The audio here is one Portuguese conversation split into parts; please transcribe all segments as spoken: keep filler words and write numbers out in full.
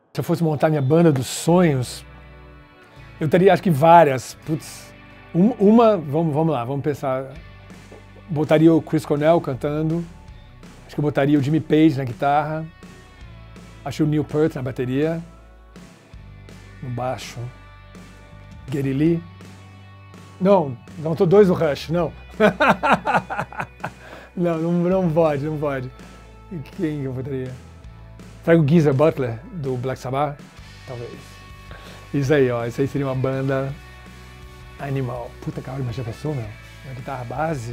Se eu fosse montar minha banda dos sonhos, eu teria acho que várias. Putz, um, uma, vamos, vamos lá, vamos pensar. Botaria o Chris Cornell cantando, acho que eu botaria o Jimmy Page na guitarra, acho que o Neil Peart na bateria, no baixo, Geddy Lee. Não, não tô dois no Rush, não. não, não, não pode, não pode. Quem eu botaria? Será que o Geezer Butler, do Black Sabbath? Talvez. Isso aí, ó. Isso aí seria uma banda animal. Puta, cara, mas já pensou, meu? Uma guitarra base.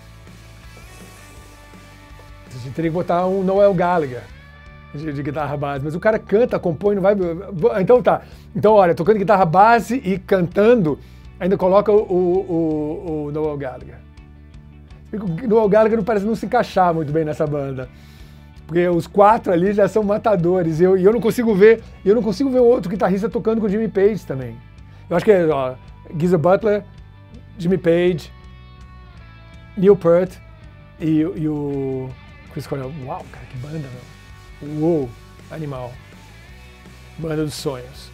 A gente teria que botar um Noel Gallagher de, de guitarra base. Mas o cara canta, compõe, não vai... Então tá. Então, olha, tocando guitarra base e cantando, ainda coloca o, o, o Noel Gallagher. O Noel Gallagher não parece não se encaixar muito bem nessa banda. Porque os quatro ali já são matadores, e eu, e eu não consigo ver, eu não consigo ver outro guitarrista tocando com o Jimmy Page também. Eu acho que é, ó, Geezer Butler, Jimmy Page, Neil Peart e, e o Chris Cornell. Uau, cara, que banda, meu. Uou, animal. Banda dos sonhos.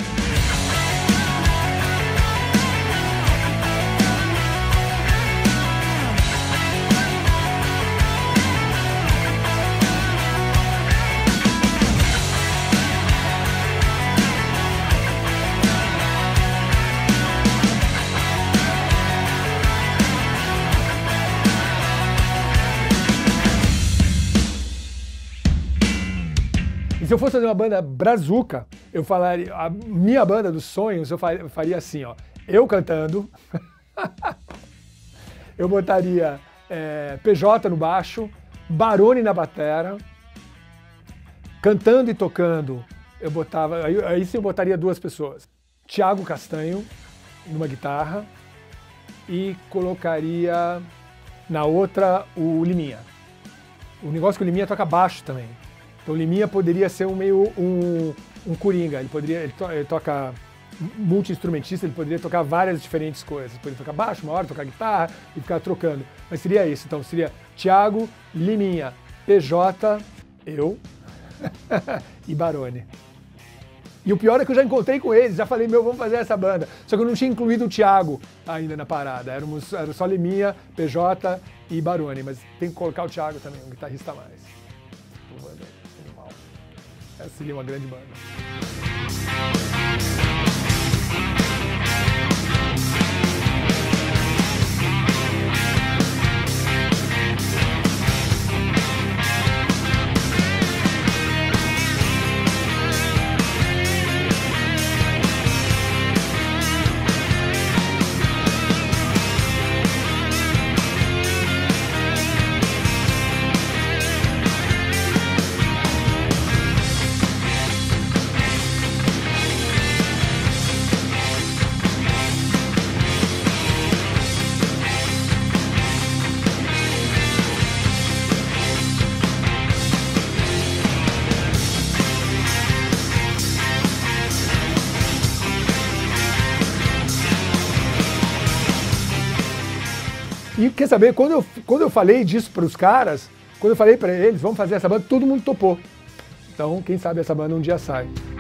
Se eu fosse fazer uma banda brazuca, eu falaria, a minha banda dos sonhos, eu faria assim, ó, eu cantando, eu botaria é, P J no baixo, Barone na batera, cantando e tocando, eu botava, aí, aí sim eu botaria duas pessoas, Thiago Castanho numa guitarra e colocaria na outra o Liminha. O negócio é que o Liminha toca baixo também. Então o Liminha poderia ser um meio um, um coringa, ele poderia, ele, to, ele toca multi-instrumentista, ele poderia tocar várias diferentes coisas, ele poderia tocar baixo uma hora, tocar guitarra e ficar trocando. Mas seria isso, então seria Thiago, Liminha, P J, eu e Barone. E o pior é que eu já encontrei com eles, já falei, meu, vamos fazer essa banda. Só que eu não tinha incluído o Thiago ainda na parada, éramos, era só Liminha, P J e Barone, mas tem que colocar o Thiago também, um guitarrista a mais. Essa seria uma grande banda. E quer saber, quando eu, quando eu falei disso para os caras, quando eu falei para eles, vamos fazer essa banda, todo mundo topou. Então, quem sabe essa banda um dia sai.